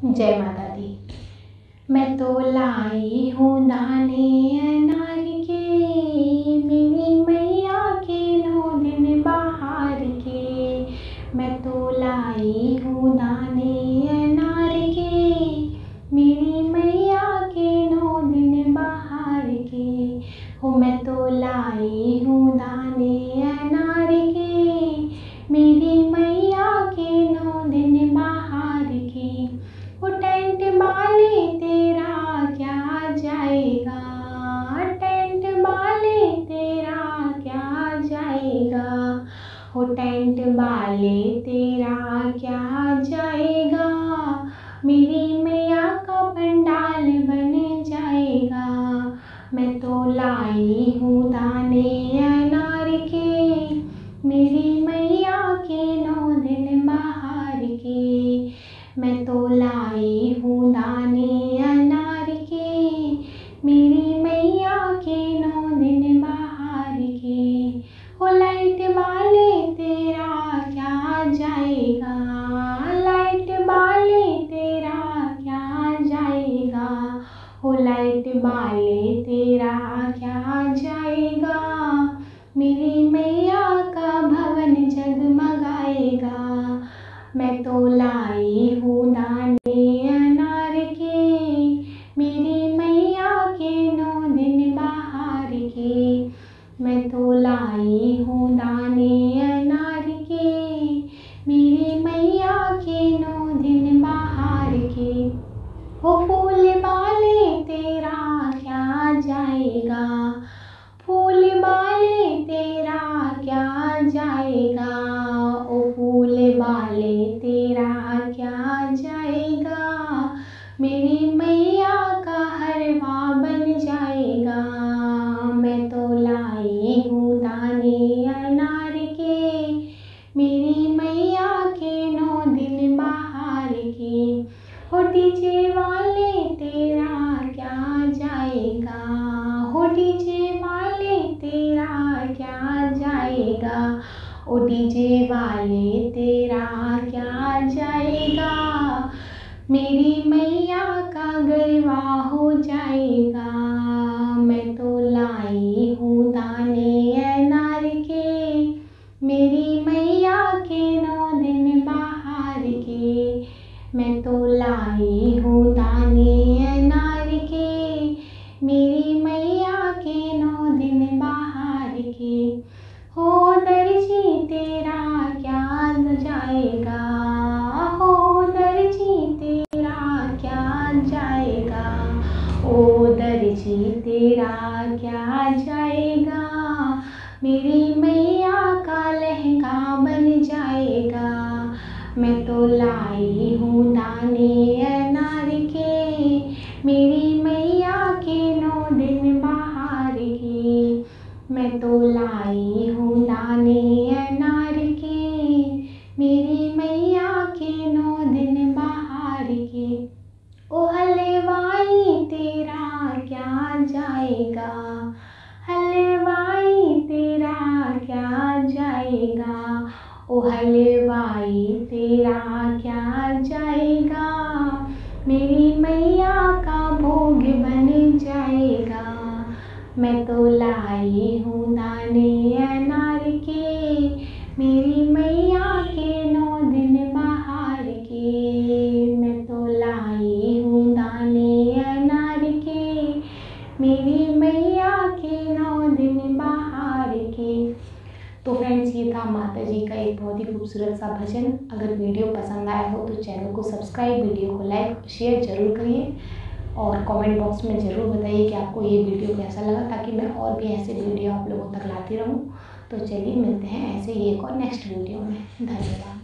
जय माता दी। मैं तो लाई हूँ दाने अनार के, मेरी मैया के 9 दिन बाहर के। मैं तो लाई हूँ दाने अनार के, मेरी मैया के 9 दिन बाहर के। हो मैं तो लाई हूँ दाने अनार के, मेरी मैया के 9 दिन बाहर के। वो टेंट वाले तेरा क्या जाएगा, टेंट वाले तेरा क्या जाएगा। हो टेंट वाले तेरा क्या जाएगा, मेरी मैया का पंडाल बन जाएगा। मैं तो लाई हूँ दाने अनार के, मेरी मैया के 9 दिन बाहर के। मैं तो लाई हूँ दाने अनार के, मेरी मैया के 9 दिन बाहर के। हो लाइट वाले तेरा क्या जाएगा, लाइट वाले तेरा क्या जाएगा। हो लाइट वाले तेरा क्या जाएगा, मेरी मैया का भवन जगमगाएगा। मैं तो लाई हूँ दाने अनार के, मेरी मैया के 9 दिन बाहर के। मैं तो लाई हूँ दाने अनार के, मेरी मैया के 9 दिन बाहर के। वो फूल वाले तेरा क्या जाएगा, फूल वाले तेरा क्या जाएगा। ओ फूल वाले तेरा क्या जाएगा, मेरी मैया का हरवा बन जाएगा। मैं तो लाई हूँ दाने अनार के, मेरी मैया के 9 दिन बाहर के। हो डीजे वाले तेरा क्या जाएगा, हो डीजे वाले तेरा क्या जाएगा। ओ डीजे वाले तेरा क्या जाएगा, मेरी मैया का गरबा हो जाएगा। मैं तो लाई हूँ दाने अनार के, मेरी मैया के 9 दिन बाहर के। मैं तो लाई हूँ दाने अनार के, मेरी मैया के 9 दिन बाहर के। हो दर्जी तेरा क्या जाएगा, हो दर्जी तेरा क्या जाएगा। ओ दर्जी तेरा क्या जाएगा, मेरी मैया का लहंगा बन जाएगा। मैं तो लाई हूँ दाने अनार के, मेरी मैया के 9 दिन बाहर के। मैं तो लाई हूँ दाने अनार के, मेरी मैया के 9 दिन बाहर के। ओ हलवाई तेरा क्या जाएगा, हलवाई तेरा क्या जाएगा। ओ हलवाई तेरा क्या जाएगा, मेरी मैया का भोग बन जाएगा। मैं तो लाई हूँ दाने अनार के, मेरी मैया के 9 दिन बाहर के। मैं तो लाई हूँ दाने अनार के, मेरी मैया के 9 दिन बाहर के। तो फ्रेंड्स, ये था माता जी का एक बहुत ही खूबसूरत सा भजन। अगर वीडियो पसंद आया हो तो चैनल को सब्सक्राइब, वीडियो को लाइक शेयर जरूर करिए और कमेंट बॉक्स में ज़रूर बताइए कि आपको ये वीडियो कैसा लगा, ताकि मैं और भी ऐसे वीडियो आप लोगों तक लाती रहूँ। तो चलिए मिलते हैं ऐसे ही एक और नेक्स्ट वीडियो में। धन्यवाद।